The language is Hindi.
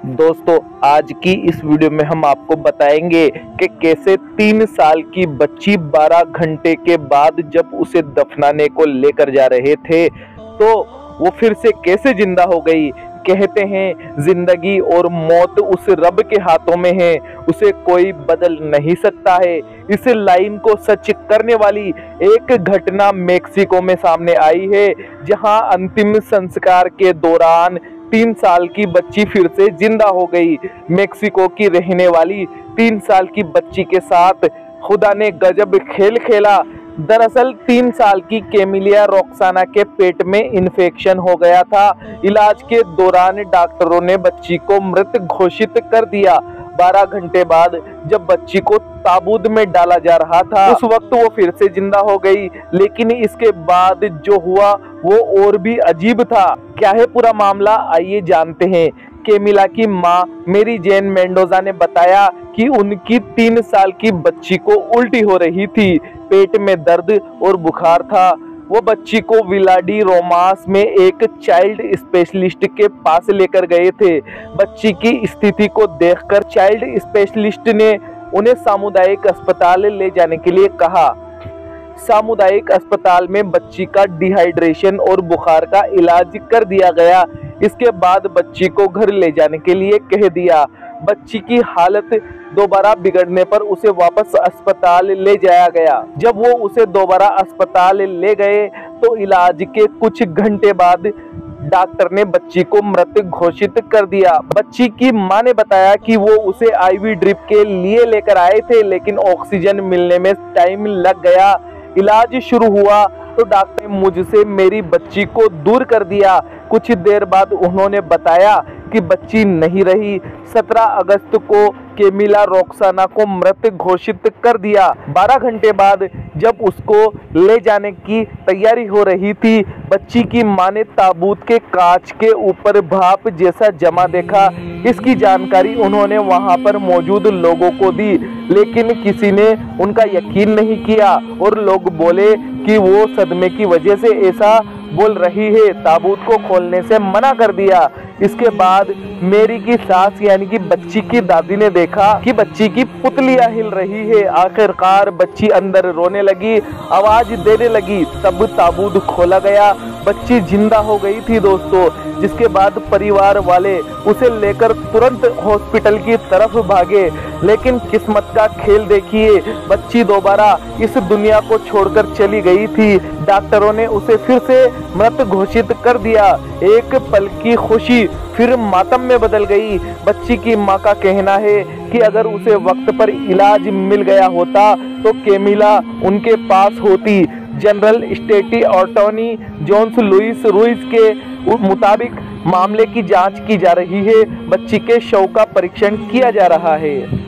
दोस्तों, आज की इस वीडियो में हम आपको बताएंगे कि कैसे 3 साल की बच्ची 12 घंटे के बाद जब उसे दफनाने को लेकर जा रहे थे तो वो फिर से कैसे जिंदा हो गई। कहते हैं जिंदगी और मौत उस रब के हाथों में है, उसे कोई बदल नहीं सकता है। इस लाइन को सच करने वाली एक घटना मेक्सिको में सामने आई है, जहां अंतिम संस्कार के दौरान 3 साल की बच्ची फिर से जिंदा हो गई। मेक्सिको की रहने वाली 3 साल की बच्ची के साथ खुदा ने गजब खेल खेला। दरअसल 3 साल की कैमिलिया रोक्साना के पेट में इन्फेक्शन हो गया था। इलाज के दौरान डॉक्टरों ने बच्ची को मृत घोषित कर दिया। 12 घंटे बाद जब बच्ची को ताबूत में डाला जा रहा था, उस वक्त वो फिर से जिंदा हो गई। लेकिन इसके बाद जो हुआ वो और भी अजीब था। क्या है पूरा मामला, आइए जानते हैं। कैमिला की मां मेरी जेन मेंडोजा ने बताया कि उनकी 3 साल की बच्ची को उल्टी हो रही थी, पेट में दर्द और बुखार था। वो बच्ची को विलाडी रोमास में एक चाइल्ड स्पेशलिस्ट के पास लेकर गए थे। बच्ची की स्थिति को देखकर चाइल्ड स्पेशलिस्ट ने उन्हें सामुदायिक अस्पताल ले जाने के लिए कहा। सामुदायिक अस्पताल में बच्ची का डिहाइड्रेशन और बुखार का इलाज कर दिया गया। इसके बाद बच्ची को घर ले जाने के लिए कह दिया। बच्ची की हालत दोबारा बिगड़ने पर उसे वापस अस्पताल ले जाया गया। जब वो उसे दोबारा अस्पताल ले गए तो इलाज के कुछ घंटे बाद डॉक्टर ने बच्ची को मृत घोषित कर दिया। बच्ची की मां ने बताया कि वो उसे आईवी ड्रिप के लिए लेकर आए थे, लेकिन ऑक्सीजन मिलने में टाइम लग गया। इलाज शुरू हुआ तो डॉक्टर ने मुझसे मेरी बच्ची को दूर कर दिया। कुछ देर बाद उन्होंने बताया कि बच्ची नहीं रही। 17 अगस्त को कैमिला रोक्साना को मृत घोषित कर दिया। 12 घंटे बाद जब उसको ले जाने की तैयारी हो रही थी, बच्ची की मां ने ताबूत के कांच के ऊपर भाप जैसा जमा देखा। इसकी जानकारी उन्होंने वहां पर मौजूद लोगों को दी, लेकिन किसी ने उनका यकीन नहीं किया और लोग बोले कि वो सदमे की वजह से ऐसा बोल रही है। ताबूत को खोलने से मना कर दिया। इसके बाद मेरी की सास यानी कि बच्ची की दादी ने देखा कि बच्ची की पुतलियां हिल रही है। आखिरकार बच्ची अंदर रोने लगी, आवाज देने लगी। तब ताबूत खोला गया, बच्ची जिंदा हो गई थी दोस्तों। जिसके बाद परिवार वाले उसे लेकर तुरंत हॉस्पिटल की तरफ भागे, लेकिन किस्मत का खेल देखिए, बच्ची दोबारा इस दुनिया को छोड़कर चली गई थी। डॉक्टरों ने उसे फिर से मृत घोषित कर दिया। एक पल की खुशी फिर मातम में बदल गई। बच्ची की मां का कहना है कि अगर उसे वक्त पर इलाज मिल गया होता तो कैमिला उनके पास होती। General state attorney Jones Luis Ruiz के मुताबिक मामले की जांच की जा रही है। बच्ची के शव का परीक्षण किया जा रहा है।